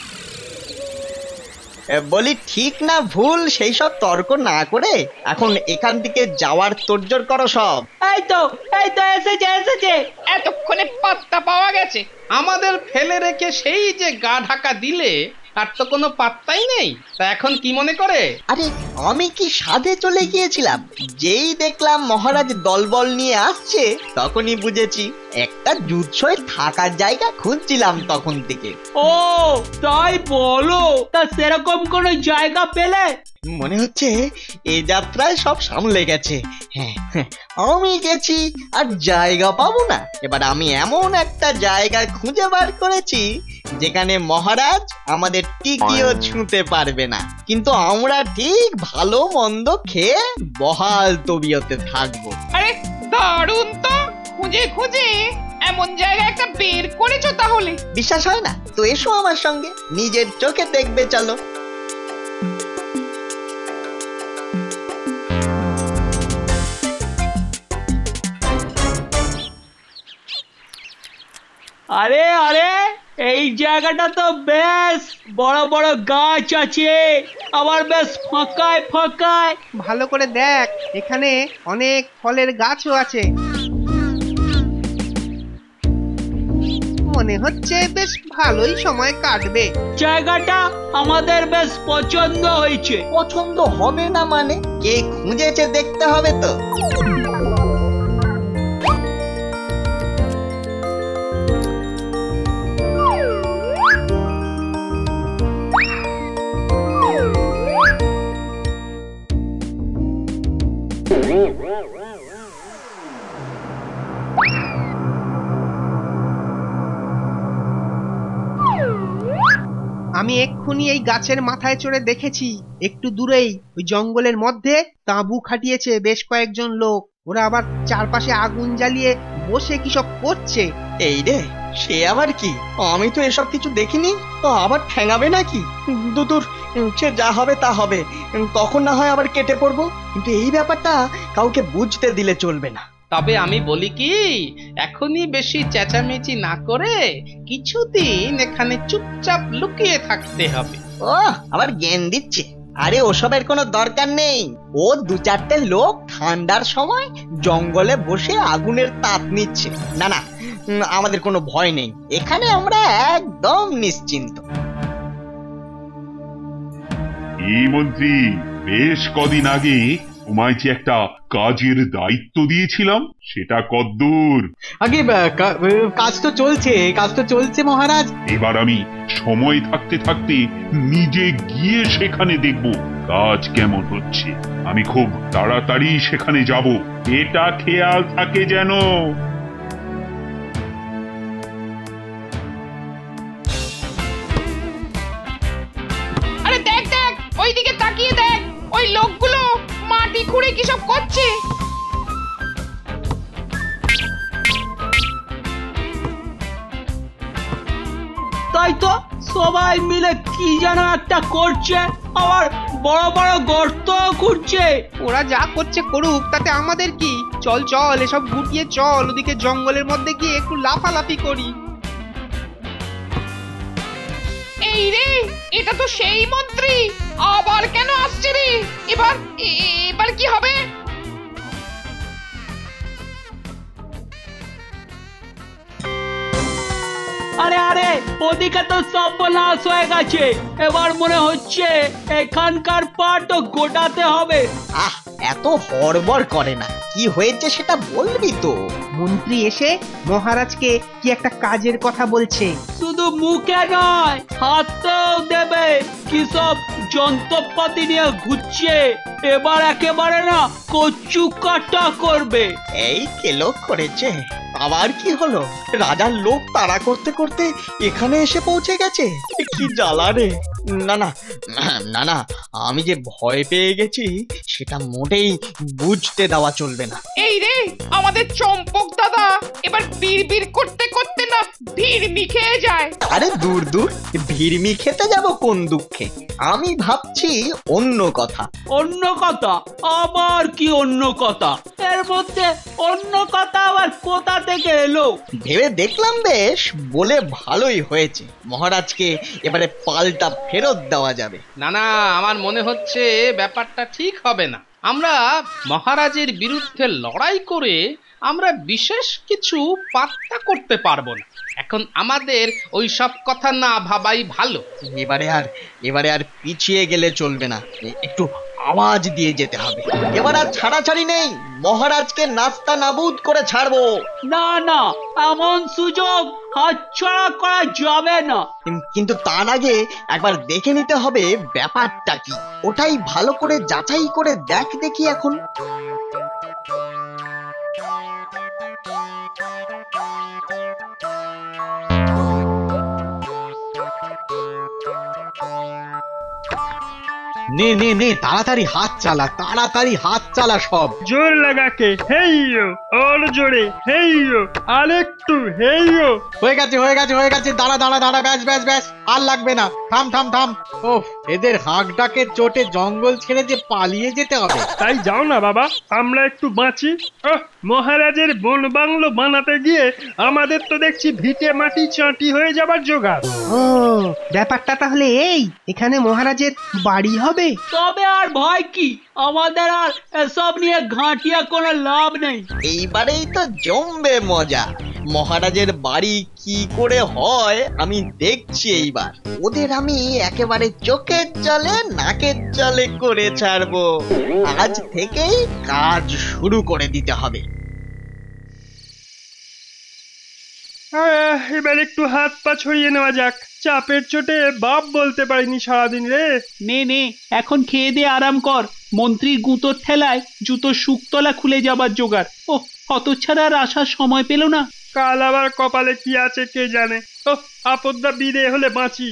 Speaker 1: বলি ঠিক না ভুল সেই সব তর্ক না করে এখন এখান থেকে যাওয়ার তোড়জোড় করো সব।
Speaker 7: এই তো এসেছে।
Speaker 11: এতক্ষণে পাত্তা পাওয়া গেছে।
Speaker 6: আমাদের ফেলে রেখে সেই যে গা ঢাকা দিলে, আর তো কোনো পাত্তাই নেই। তা এখন কি মনে করে?
Speaker 1: আরে আমি কি সাধে চলে গিয়েছিলাম, যেই দেখলাম মহারাজ দলবল নিয়ে আসছে তখনই বুঝেছি একটা জুৎসই থাকার জায়গা খুঁজছিলাম তখন থেকে।
Speaker 7: ও তাই বলো, তা সেরকম কোন জায়গা পেলে?
Speaker 1: মনে হচ্ছে এই যাত্রায় সব সামলে গেছে। হ্যাঁ, আমি গেছি আর জায়গা পাবো না। এবার আমি এমন একটা জায়গা খুঁজে বার করেছি যেখানে মহারাজ আমাদের টিকিও ছুঁতে পারবে না, কিন্তু আমরা ঠিক ভালো মন্দ খেয়ে বহাল তবিয়তে থাকবো।
Speaker 11: আরে দারুণ তো, খুঁজে খুঁজে এমন জায়গা একটা বের করেছো তাহলে।
Speaker 1: বিশ্বাস হয় না তো এসো আমার সঙ্গে, নিজের চোখে দেখবে চলো।
Speaker 7: আরে এই জায়গাটা তো বেশ বড় বড় গাছ আছে, আবার বেশ ফাঁকায়।
Speaker 9: ভালো করে দেখ, এখানে অনেক ফলের গাছও আছে। মনে হচ্ছে বেশ ভালোই সময় কাটবে।
Speaker 7: জায়গাটা আমাদের বেশ পছন্দ হয়েছে।
Speaker 1: পছন্দ হবে না মানে? কে খুঁজেছে দেখতে হবে তো।
Speaker 9: আমি এক্ষুনি এই গাছের মাথায় চড়ে দেখেছি, একটু দূরেই ওই জঙ্গলের মধ্যে তাঁবু খাটিয়েছে বেশ কয়েকজন লোক। ওরা আবার চারপাশে আগুন জ্বালিয়ে বসে কি সব করছে।
Speaker 1: এই রে, সে আবার কি? আমি তো এসব কিছু দেখিনি। তো আবার ঠেঙাবে নাকি? দুদূর, সে যা হবে তা হবে, তখন না হয় আবার কেটে পড়বো। কিন্তু এই ব্যাপারটা কাউকে বুঝতে দিলে চলবে না।
Speaker 6: তবে আমি বলি কি, এখনই বেশি চেঁচামেচি না করে কিছুদিন এখানে চুপচাপ লুকিয়ে থাকতে হবে।
Speaker 1: ও আবার জ্ঞান দিচ্ছে। আরে ওসবের কোনো দরকার নেই। ও দু চারটে লোক ঠান্ডার সময় জঙ্গলে বসে আগুনের তাপ নিচ্ছে। না না, আমাদের কোনো ভয় নেই, এখানে আমরা একদম নিশ্চিন্ত।
Speaker 4: এই মন্ত্রী, বেশ কদিন আগে তোমায় যে একটা কাজের দায়িত্ব দিয়েছিলাম, সেটা কদ্দূর?
Speaker 5: আগে কাজ তো চলছে মহারাজ।
Speaker 4: এবার আমি সময় থাকতে থাকতে নিজে গিয়ে সেখানে দেখব কাজ কেমন হচ্ছে। আমি খুব তাড়াতাড়ি সেখানে যাব, এটা খেয়াল থাকে যেন।
Speaker 11: আরে দেখ ওইদিকে তাকিয়ে দেখ, ওই লোকগুলো মাটি খুঁড়ে কি সব করছে।
Speaker 7: তাই তো, সবাই মিলে কি যেন একটা করছে, আবার বড় বড় গর্ত করছে।
Speaker 9: ওরা যা করছে করুক, তাতে আমাদের কি? চল এসব গুটিয়ে চল, ওদিকে জঙ্গলের মধ্যে গিয়ে একটু লাফালাফি করি।
Speaker 11: এই রে, এটা তো সেই মন্ত্রী, আবার কেন আসছে রে? এবার কি হবে?
Speaker 7: আরে ওদিকে তো সর্বনাশ হয়ে গেছে। এবার মনে হচ্ছে এখানকার পাটও গোটাতে হবে।
Speaker 1: আহ, এত হড়বড় করে না, কি হয়েছে সেটা বলবি তো।
Speaker 9: মন্ত্রী এসে মহারাজকে কি একটা কাজের কথা বলছে।
Speaker 7: শুধু মুখে নয়, হাতেও দেবে। কি সব যন্ত্রপাতি নিয়ে ঘুরছে। এবার একেবারে না কচু কাটা করবে।
Speaker 1: এই কেলো করেছে, আবার কি হলো? রাজার লোক তাড়া করতে করতে এখানে এসে পৌঁছে গেছে। কি জ্বালা রে! না, আমি যে ভয় পেয়ে গেছি সেটা মোটেই বুঝতে দেওয়া চলবে না।
Speaker 11: এই এই রে আমাদের চম্পক দাদা এবার বিড় করতে করতে না ভিড়মি খেয়ে যায়।
Speaker 1: আরে দূর দূর, ভিড়মি খেতে যাব কোন দুঃখে? আমি ভাবছি অন্য কথা।
Speaker 7: অন্য কথা? আবার কি অন্য কথা? এর মধ্যে অন্য কথা আবার কোথা থেকে এলো?
Speaker 1: ভেবে দেখলাম বেশ, বলে ভালোই হয়েছে। মহারাজকে এবারে পাল্টা ফেরত দেওয়া যাবে।
Speaker 6: না না, আমার মনে হচ্ছে ব্যাপারটা ঠিক হবে না। আমরা মহারাজের বিরুদ্ধে লড়াই করে আমরা বিশেষ কিছু পাত্তা করতে পারবো না। এখন আমাদের ওই সব কথা না ভাবাই ভালো।
Speaker 1: এবারে আর পিছিয়ে গেলে চলবে না, একটু আওয়াজ দিয়ে যেতে হবে। এবার আর ছাড়াছাড়ি নেই, মহারাজকে নাস্তা নাবুদ করে ছাড়বো।
Speaker 7: না না, এমন সুযোগ হাতছাড়া করা যাবে না।
Speaker 1: কিন্তু তার আগে একবার দেখে নিতে হবে ব্যাপারটা কি। ওটাই ভালো করে যাচাই করে দেখি এখন।
Speaker 5: নে নে নে, তাড়াতাড়ি হাত চালা সব।
Speaker 12: জোর লাগাকে হেইয়ো, ওর জোরে হেইয়ো, আরেকটু হেইয়ো।
Speaker 5: হয়ে গেছে। দাঁড়া, ব্যাস, আর লাগবে না। থাম। ওফ, এদের হাঁক ডাকের চোটে জঙ্গল ছেড়ে যে পালিয়ে যেতে হবে।
Speaker 12: তাই যাও না বাবা, আমরা একটু বাঁচি। মহারাজের বন বাংলো বানাতে গিয়ে আমাদের তো দেখছি ভিটে মাটি চাঁটি হয়ে যাবার জোগাড়।
Speaker 9: ও, ব্যাপারটা তাহলে এই, এখানে মহারাজের বাড়ি হবে।
Speaker 7: তবে আর ভয় কি? আমাদের আর এসব নিয়ে ঘাঁটিয়া কোনো লাভ নেই।
Speaker 1: এইবারেই তো জমবে মজা। মহারাজের বাড়ি কি করে হয় আমি দেখছি এইবার। ওদের আমি একেবারে চোখের জলে নাকের জলে করে ছাড়বো। আজ থেকেই কাজ শুরু করে দিতে হবে।
Speaker 12: এবার একটু হাত পা ছড়িয়ে নেওয়া যাক। চাপের চোটে বাপ বলতে পারিনি সারাদিন রে।
Speaker 7: নে, এখন খেয়ে দিয়ে আরাম কর। মন্ত্রীর গুঁতোর ঠেলায় জুতো শুকতলা খুলে যাবার জোগাড়। ও, হতচ্ছাড়া আর আসার সময় পেল না।
Speaker 12: কাল আবার কপালে কি আছে কে জানে। আপদটা বিদে হলে বাঁচি।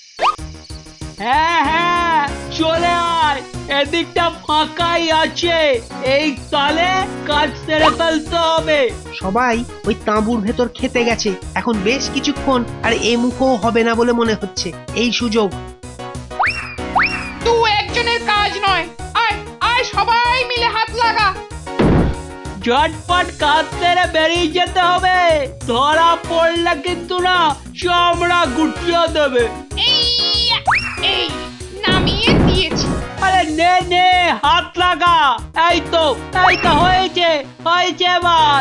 Speaker 7: হ্যাঁ, চলে আয়, এদিকটা ফাঁকাই আছে। এই কালে কাজ সেরে ফেলতে হবে।
Speaker 9: সবাই ওই তাঁবুর ভেতর খেতে গেছে এখন বেশ কিছুক্ষণ, আর এ মুখও হবে না বলে মনে হচ্ছে। এই সুযোগ।
Speaker 11: তুই একজনের কাজ নয়, আয় সবাই মিলে হাত লাগা।
Speaker 7: ঝটপট কাজ সেরে বেরিয়ে যেতে হবে। ধরা পড়লে কিন্তু না চামড়া গুটিয়ে দেবে।
Speaker 11: এই নামিয়ে দিয়েছি।
Speaker 7: আরে নে, হাত লাগা। এই তো হয়েছে এবার।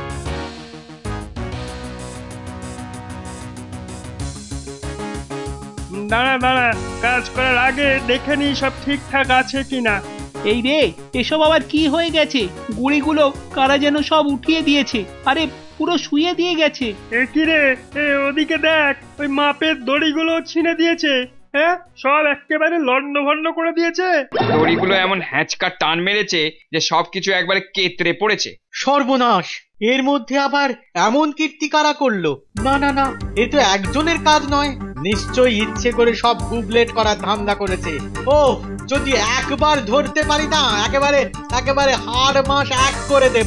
Speaker 12: দাঁড়া, কাজ করার আগে দেখে নি সব ঠিকঠাক আছে কিনা।
Speaker 7: এই রে, এসব আবার কি হয়ে গেছে? গুড়িগুলো কারা যেন সব উঠিয়ে দিয়েছে। আরে পুরো শুয়ে দিয়ে গেছে।
Speaker 12: কি রে, ওদিকে দেখ, ওই মাপের দড়িগুলো ছিঁড়ে দিয়েছে। হ্যাঁ, সব একেবারে লন্ডভন্ড করে দিয়েছে।
Speaker 13: দড়িগুলো এমন হ্যাঁচকা টান মেরেছে যে সবকিছু একবারে কেতরে পড়েছে।
Speaker 5: সর্বনাশ! এর মধ্যে আবার এমন কীর্তি কারা করলো? না, এ তো একজনের কাজ নয়। নিশ্চয়ই ইচ্ছে করে সব গুবলেট করার ধান্দা করেছে। ও, যদি একবার ধরতে পারি না, একেবারে হাড় মাস এক করে দেব।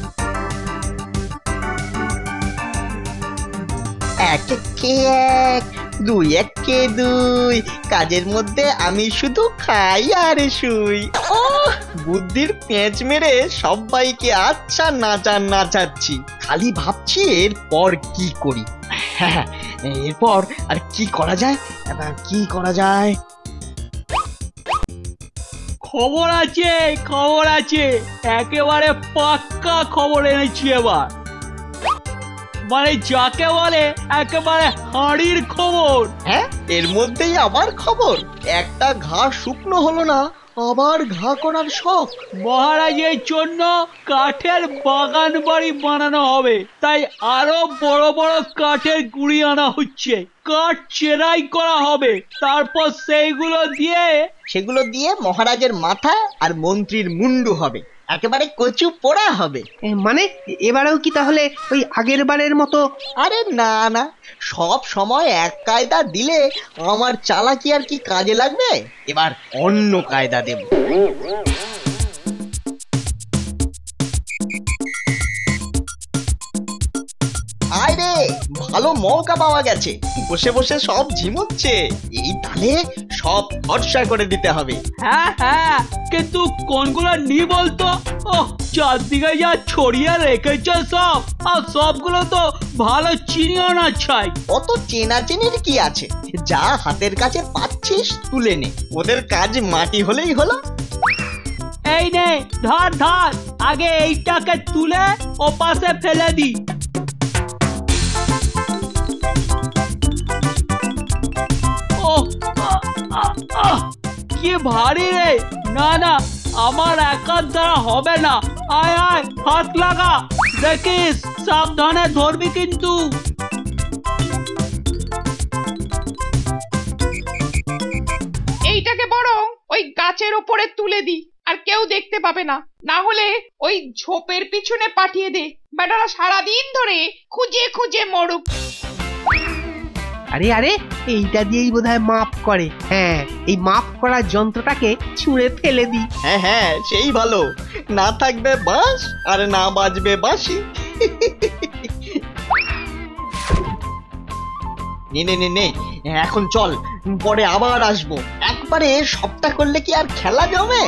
Speaker 1: এক দুই, একে দুই, কাজের মধ্যে আমি শুধু খাই আর শুই। ও, বুদ্ধির পেঁচ মেরে সবাইকে আচ্ছা নাচাচ্ছি। খালি ভাবছি এরপর কি করি। হ্যাঁ, এরপর আর কি করা যায়।
Speaker 7: খবর আছে, একেবারে পাক্কা খবর এনেছি এবার। মানে যাকে বলে একেবারে হাঁড়ির খবর।
Speaker 1: হ্যাঁ, এর মধ্যেই আবার খবর। একটা ঘা শুকনো হলো না, আবার ঘা করার শখ।
Speaker 7: মহারাজের জন্য কাঠের বাগান বাড়ি বানানো হবে, তাই আরো বড় বড় কাঠের গুঁড়ি আনা হচ্ছে। কাঠ চেরাই করা হবে, তারপর সেগুলো দিয়ে
Speaker 1: মহারাজের মাথা আর মন্ত্রীর মুন্ডু হবে। একেবারে কচু পোড়া হবে।
Speaker 9: মানে এবারেও কি তাহলে ওই আগের বারের মতো?
Speaker 1: আরে না, সব সময় এক কায়দা দিলে আমার চালাকি আর কি কাজে লাগবে। এবার অন্য কায়দা দেব। ভালো মৌকা পাওয়া গেছে। বসে বসে সব ঝিমুচ্ছে, এই তালে সব ভরসা করে দিতে হবে।
Speaker 7: হ্যাঁ হ্যাঁ, কিন্তু কোনগুলো নি বলতো? ও চারদিকে যা ছড়িয়ে রেখেছ সব, আর সবগুলো তো ভালো চিনিও না ছাই।
Speaker 1: অত চেনাচেনির কি আছে, যা হাতের কাছে পাচ্ছিস তুলে নে, ওদের কাজ মাটি হলেই হলো।
Speaker 7: এই নে ধর ধর, আগে এইটাকে তুলে ও পাশে ফেলে দি। ও কি ভারী রে! না না, আমার একার দ্বারা হবে না। আয় আয়, হাত লাগা, দেখিস সাবধানে ধরবি কিন্তু।
Speaker 11: এইটাকে বরং ওই গাছের ওপরে তুলে দি, আর কেউ দেখতে পাবে না। না হলে ওই ঝোপের পিছনে পাঠিয়ে দে, বেটারা সারাদিন ধরে খুঁজে খুঁজে মরুক।
Speaker 9: আরে আরে, এইটা দিয়েই বোধহয় মাপ করে। হ্যাঁ, এই মাপ করার যন্ত্রটাকে ছুঁড়ে ফেলে দি।
Speaker 1: হ্যাঁ হ্যাঁ, সেই ভালো। না থাকবে বাঁশ আর না বাজবে বাঁশি। নে নে নে নে, এখন চল, পরে আবার আসবো। একবারে সবটা করলে কি আর খেলা জমে?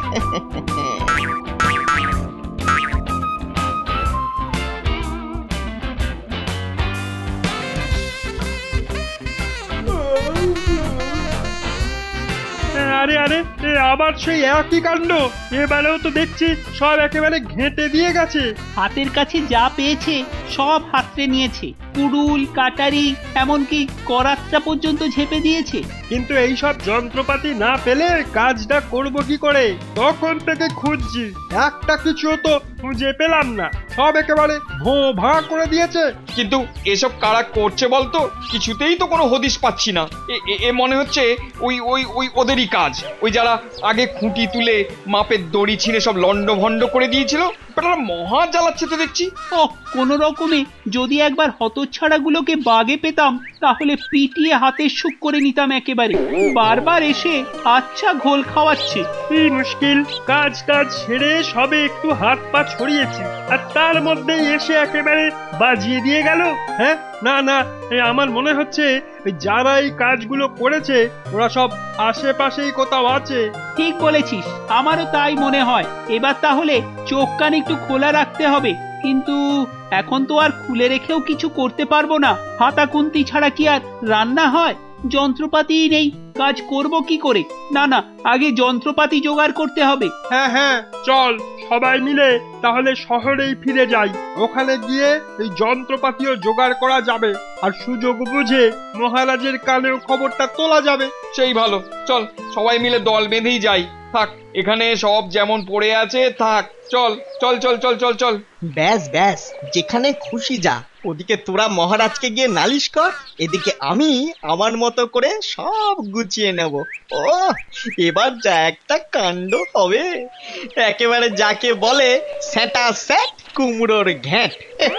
Speaker 12: আরে আরে, আবার সেই একই কাণ্ড। এবারেও তো দেখছি সব একেবারে ঘেঁটে দিয়ে গেছে।
Speaker 7: হাতের কাছে যা পেয়েছে সব হাতড়ে নিয়েছে, কুড়ুল কাটারি এমনকি করাতটা পর্যন্ত ঝেপে দিয়েছে।
Speaker 12: কিন্তু এই সব যন্ত্রপাতি না পেলে কাজটা করব কি করে? তখন থেকে খুঁজছি, একটা কিছুও তো খুঁজে পেলাম না। সব একেবারে ভোঁ ভাঁ করে দিয়েছে।
Speaker 13: কিন্তু এসব কারা করছে বলতো? কিছুতেই তো কোনো হদিশ পাচ্ছি না। এ মনে হচ্ছে ওই ওই ওই ওদেরই কাজ। ওই যারা আগে খুঁটি তুলে মাপের দড়ি ছিঁড়ে সব লন্ডভন্ড করে দিয়েছিল, তারা মহা জ্বালাচ্ছে তো দেখছি।
Speaker 7: ও কোনো রকমে যদি একবার হতচ্ছাড়াগুলোকে বাগে পেতাম, তাহলে পিটিয়ে হাতের সুখ করে নিতাম একেবারে। বারবার এসে আচ্ছা ঘোল খাওয়াচ্ছে।
Speaker 12: এই মুশকিল, কাজ টাজ ছেড়ে সবে একটু হাত পা ছড়িয়েছি, আর তার মধ্যে এসে একেবারে বাজিয়ে দিয়ে গেল। হ্যাঁ, না না, আমার মনে হচ্ছে যারা এই কাজগুলো করেছে ওরা সব আশেপাশেই কোথাও আছে।
Speaker 7: ঠিক বলেছিস, আমারও তাই মনে হয়। এবার তাহলে চোখ কান একটু খোলা রাখতে হবে, কিন্তু এখন তো আর খুলে রেখেও কিছু করতে পারবো না। হাতা খুন্তি ছাড়া কি আর রান্না হয়? যন্ত্রপাতিই নেই, কাজ করব কি করে? না না, আগে যন্ত্রপাতি জোগাড় করতে হবে।
Speaker 12: হ্যাঁ হ্যাঁ, চল সবাই মিলে তাহলে শহরেই ফিরে যাই। ওখানে গিয়ে এই যন্ত্রপাতিও জোগাড় করা যাবে, আর সুযোগ বুঝে মহারাজের কানেও খবরটা তোলা যাবে।
Speaker 13: সেই ভালো, চল সবাই মিলে দল বেঁধেই যাই। থাক, এখানে সব যেমন পড়ে আছে থাক। চল চল চল চল চল চল।
Speaker 1: ব্যাস ব্যাস, যেখানে খুশি যা। ওদিকে তোরা মহারাজকে গিয়ে নালিশ কর, এদিকে আমি আমার মতো করে সব গুছিয়ে নেব। ও এবার যা একটা কাণ্ড হবে, একেবারে যাকে বলে স্যাটা স্যাট কুমড়োর ঘ্যাঁট।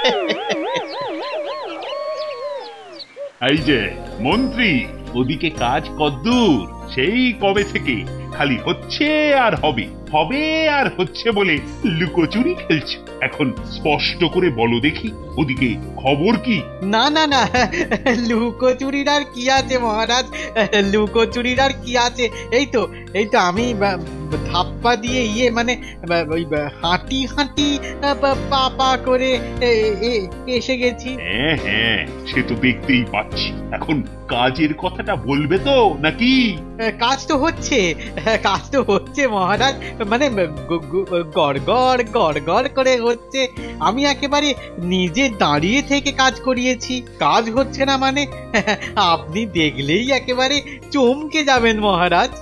Speaker 4: এই যে মন্ত্রী, ওদিকে কাজ কদ্দূর? সেই কবে থেকে খালি হচ্ছে আর হবে, হবে আর হচ্ছে বলে লুকোচুরি খেলছো। এখন স্পষ্ট করে বলো দেখি, ওদিকে খবর কি?
Speaker 5: না না না, লুকোচুরির আর কি আছে মহারাজ, লুকোচুরির আর কি আছে? এই তো আমি ধাপ্পা দিয়ে মানে ওই হাঁটি হাঁটি পা পা করে এসে গেছি।
Speaker 4: হ্যাঁ হ্যাঁ, সে তো দেখতেই পাচ্ছি। এখন কাজের কথাটা বলবে তো নাকি?
Speaker 5: কাজ তো হচ্ছে মহারাজ, মানে গড়গড় গড়গড় করে হচ্ছে। আমি একেবারে নিজে দাঁড়িয়ে থেকে কাজ করিয়েছি। কাজ হচ্ছে না মানে আপনি দেখলেই একেবারে চমকে যাবেন মহারাজ।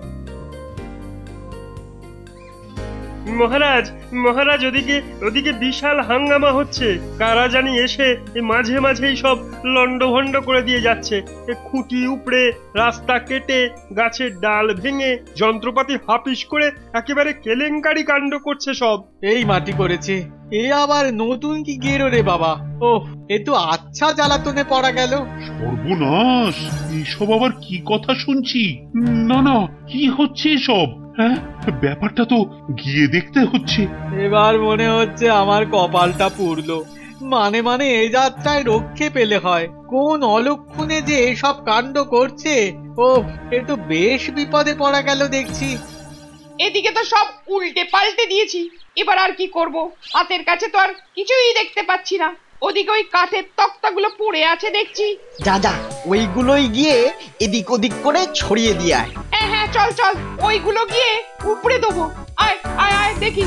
Speaker 12: মহারাজ, ওদিকে বিশাল হাঙ্গামা হচ্ছে। কারা জানি এসে মাঝে মাঝেই সব লন্ডভন্ড করে দিয়ে যাচ্ছে। খুঁটি উপড়ে, রাস্তা কেটে, গাছের ডাল ভেঙে, যন্ত্রপাতি হাপিস করে একেবারে কেলেঙ্কারি কাণ্ড করছে সব।
Speaker 5: এই মাটি করেছে, এ আবার নতুন কি গেরো রে বাবা। ও এ তো আচ্ছা জ্বালাতনে পড়া গেল।
Speaker 4: সর্বনাশ, এসব আবার কি কথা শুনছি? না না, কি হচ্ছে এসব? হ্যাঁ, ব্যাপারটা তো গিয়ে দেখতে হচ্ছে।
Speaker 5: এবার মনে হচ্ছে আমার কপালটা পুড়লো। মানে মানে এ যাত্রায় রক্ষে পেলে হয়, কোন অলক্ষণে যে এসব কাণ্ড করছে। ও এ তো বেশ বিপদে পড়া গেল দেখছি।
Speaker 11: এদিকে তো সব উল্টে পাল্টে দিয়েছি, এবার আর কি করব? হাতের কাছে তো আর কিছুই দেখতে পাচ্ছি না। ওদিকে ওই কাঠের তক্তাগুলো পড়ে আছে দেখছি।
Speaker 1: যা যা, ওইগুলোই গিয়ে এদিক ওদিক করে ছড়িয়ে দিয়ে আয়।
Speaker 11: হ্যাঁ হ্যাঁ, চল চল, ওইগুলো গিয়ে উপড়ে দেবো। আয় আয় আয়, দেখি।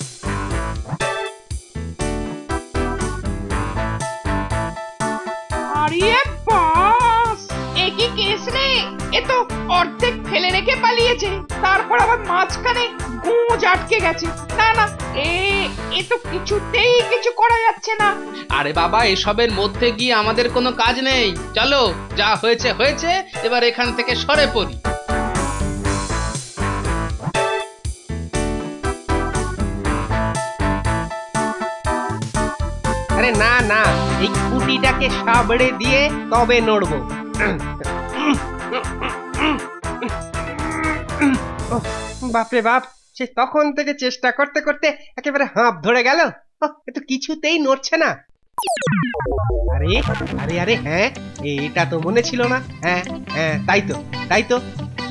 Speaker 11: আরে বাস, এ কি কেস রে! এ তো অর্ধেক ফেলে রেখে পালিয়েছে, তারপর আবার মাঝখানে গুঁজ আটকে গেছে। না না, এ তো কিছুতেই কিছু করা যাচ্ছে না।
Speaker 6: আরে বাবা, এসবের মধ্যে গিয়ে আমাদের কোনো কাজ নেই। চলো, যা হয়েছে হয়েছে, এবার এখান থেকে সরে পড়ি।
Speaker 9: আরে না না, এই খুঁটিটাকে সাবড়ে দিয়ে তবে নড়বো। বাপরে বাপ, সে তখন থেকে চেষ্টা করতে করতে একেবারে হাঁপ ধরে গেল। এ তো কিছুতেই নড়ছে না। আরে আরে আরে, হ্যাঁ এটা তো মনে ছিল না। হ্যাঁ হ্যাঁ, তাই তো তাই তো।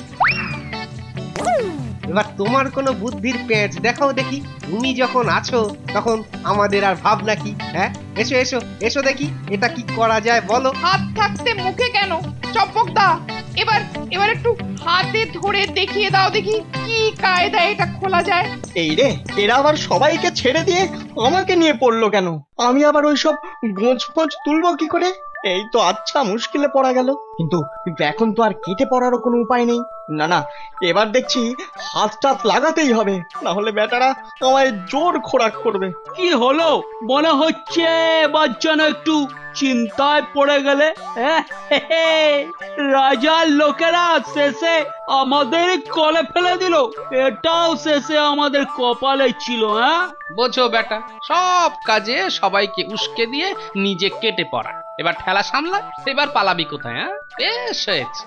Speaker 9: এবার তোমার কোনো বুদ্ধির পেঁচ দেখাও দেখি। তুমি যখন আছো তখন আমাদের আর ভাবনা কি? হ্যাঁ, এসো এসো এসো দেখি, এটা কি করা যায় বলো।
Speaker 11: হাত থাকতে মুখে কেন চম্পকদা? এবার এবার একটু হাতে ধরে দেখিয়ে দাও দেখি, কি কায়দায় এটা খোলা যায়।
Speaker 1: এই রে, এরা আবার সবাইকে ছেড়ে দিয়ে আমাকে নিয়ে পড়লো কেন? আমি আবার ওইসব গোঁজ ফোঁজ তুলবো কি করে? এই তো আচ্ছা মুশকিলে পড়া গেল। কিন্তু এখন তো আর কেটে পড়ারও কোনো উপায় নেই। না না, এবার দেখছি হাত টাত লাগাতেই হবে, না হলে বেটারা আমায় জোর খোরাক করবে।
Speaker 7: কি হলো? মনে হচ্ছে এবার যেন একটু চিন্তায় পড়ে গেলে। রাজার লোকেরা শেষে আমাদের কলে ফেলে দিল, এটাও শেষে আমাদের কপালে ছিল। হ্যাঁ,
Speaker 6: বোঝো বেটা, সব কাজে সবাইকে উস্কে দিয়ে নিজে কেটে পড়া। এবার ঠেলা সামলা, এবার পালাবি কোথায়? হ্যাঁ, বেশ হয়েছে।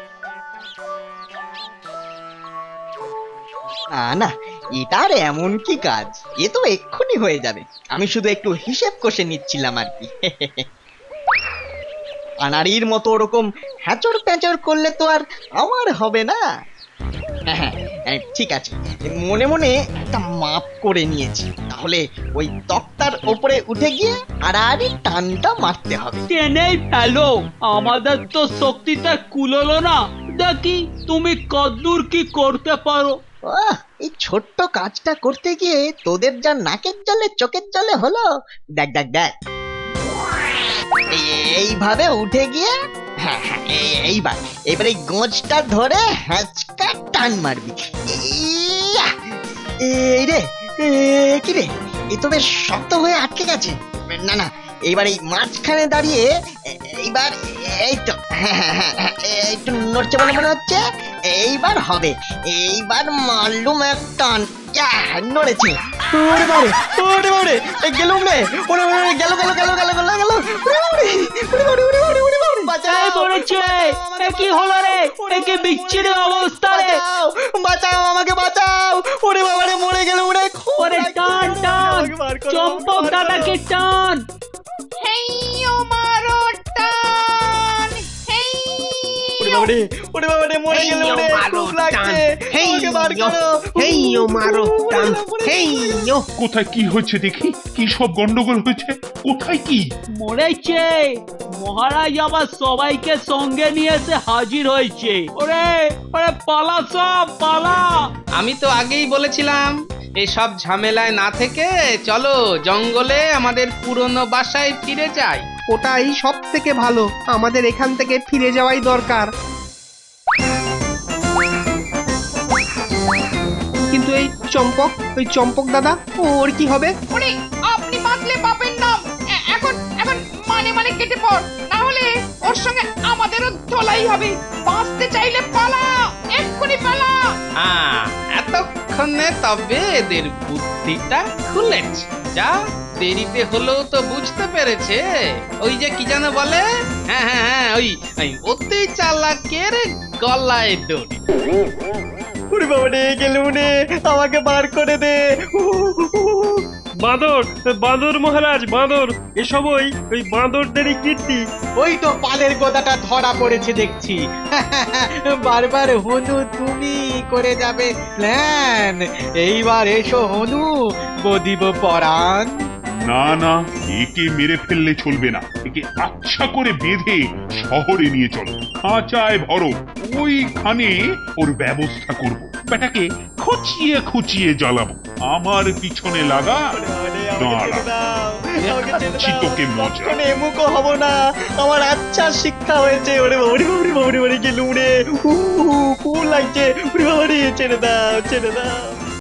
Speaker 1: না না, এটার এমন কি কাজ, এ তো এক্ষুনি হয়ে যাবে। আমি শুধু একটু হিসেব কষে নিচ্ছিলাম আর কি। আনাড়ির মতো ওরকম হ্যাচর প্যাচর করলে তো আর আমার হবে না। হ্যাঁ হ্যাঁ, ঠিক আছে, মনে মনে একটা মাপ করে নিয়েছি। তাহলে ওই তক্তার ওপরে উঠে গিয়ে আড়াআড়ি টানটা মারতে হবে।
Speaker 7: টেনেই ফেলো, আমাদের তো শক্তিটা কুলোলো না। দেখি তুমি কতদূর কি করতে পারো।
Speaker 1: এই ছোট্ট কাজটা করতে গিয়ে তোদের যা নাকের জলে চোখের জলে হলো। দেখ দেখ দেখ, এইভাবে উঠে গিয়ে, হ্যাঁ হ্যাঁ, এইবার এই গোঁজটা ধরে হ্যাঁচকা টান মারবি। এই রে, কি রে, এ তো বেশ শক্ত হয়ে আটকে গেছে। না না, এইবার এই মাঝখানে দাঁড়িয়ে, এইবার এই তো, হ্যাঁ হ্যাঁ হ্যাঁ, একটু নড়ছে বলে মনে হচ্ছে। এইবার হবে, এইবার মারলুম এক টান, নড়েছে। ওরে বাবারে, ওরে বাবারে, গেলুম রে, ওরে বাবারে, গেল গেল গেল গেল গেল গেল, ওরে বাবারে, ওরে বাবারে, ওরে বাবারে, ওরে বাবারে, বাঁচাও
Speaker 7: পড়েছে। এ কি হলো রে? এ কি বিচ্ছিরি অবস্থা রে!
Speaker 1: বাঁচাও, আমাকে বাঁচাও, ওরে বাবারে, মরে গেলুম রে।
Speaker 7: ওরে টান টান, চম্পক দাদাকে টান।
Speaker 11: হেইয়ো মারো টান, হেই!
Speaker 1: ওরে বাবারে, ওরে বাবারে, মরে গেলুম রে, খুব লাগছে, আমাকে বার করো।
Speaker 9: হেইয়ো মারো টান, হেইয়ো।
Speaker 4: কোথায় কি হয়েছে দেখি? কি সব গন্ডগোল হয়েছে? কোথায় কি
Speaker 7: মরেছে? মহারাজ আবার সবাইকে সঙ্গে নিয়ে এসে হাজির হয়েছে। ওরে ওরে, পালা সব, পালা।
Speaker 6: আমি তো আগেই বলেছিলাম, এসব ঝামেলায় না থেকে চলো জঙ্গলে আমাদের পুরনো বাসায় ফিরে যাই।
Speaker 9: ওটাই সব থেকে ভালো, আমাদের এখান থেকে ফিরে যাওয়াই দরকার। কিন্তু এই চম্পক, ওই চম্পক দাদা, ওর কি হবে?
Speaker 11: ওরে, আপনি বাঁচলে বাপের নাম। এখন এখন মানে মানে কেটে পড়, না হলে ওর সঙ্গে আমাদেরও ধোলাই হবে। বাঁচতে চাইলে পালা, এক্ষুনি পালা।
Speaker 6: এতক্ষণে তবে এদের বুদ্ধিটা খুলেছে। যা দেরিতে হলেও তো বুঝতে পেরেছে। ওই যে কি যেন বলে, হ্যাঁ হ্যাঁ হ্যাঁ, ওই অতি চালাকের গলায় দড়ি।
Speaker 1: ওরে বাবারে, গেলুম রে, আমাকে বার করে দে।
Speaker 12: বাঁদর বাঁদর মহারাজ বাঁদর এসব ওই বাঁদরদেরই কীর্তি।
Speaker 5: ওই তো পালের গোদাটা ধরা পড়েছে দেখছি। বারবার হনু তুমি করে যাবে প্ল্যান। এইবার এসো হনু, বদিব পরাণ।
Speaker 4: না না, একে মেরে ফেললে চলবে না, একে আচ্ছা করে বেঁধে শহরে নিয়ে চলো, খাঁচায় ভরো, ওইখানে ওর ব্যবস্থা করব। বেটাকে খুচিয়ে খুচিয়ে জ্বালাবো, আমার পিছনে লাগা, দেখাচ্ছি তোকে মজা।
Speaker 1: এমুকো হব না, আমার আচ্ছা শিক্ষা হয়েছে। ওরে বাবারে বাবারে বাবারে বাবারে গেলুম রে, লাগছে, ওরে বাবারে, ছেড়ে দাও ছেড়ে দাও।